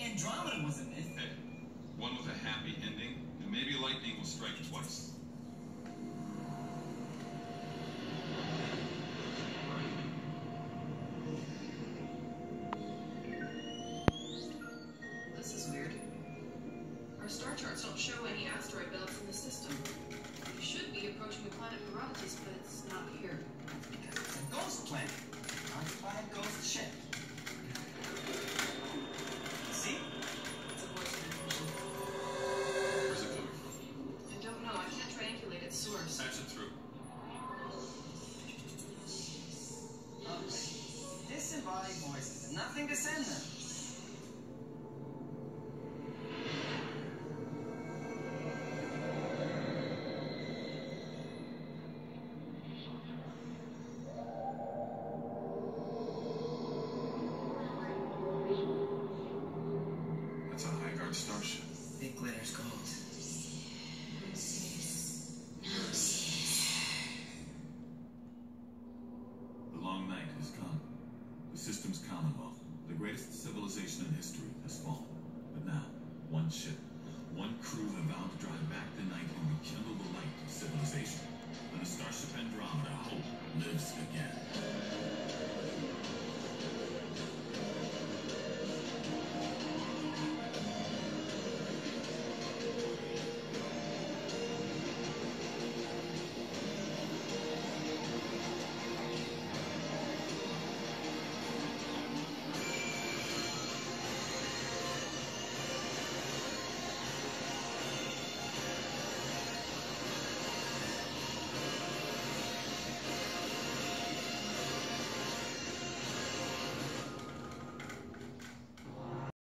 Andromeda was a myth. Hey, one with a happy ending, and maybe lightning will strike twice. This is weird. Our star charts don't show any asteroid belts in the system. We should be approaching the planet Herodotus, but it's not here. Because it's a ghost planet. Occupied ghost ship. See? It's a voice transmission. Where's it coming from? I don't know. I can't triangulate its source. Patch it through. Okay. Disembodied voices. Nothing to send them. That's a high-guard starship. Big glitter's gold. The long night has come. The system's commonwealth, the greatest civilization in history, has fallen. But now, one ship, one crew have vowed to drive back the night and rekindle the light of civilization. And the starship Andromeda, hope lives again.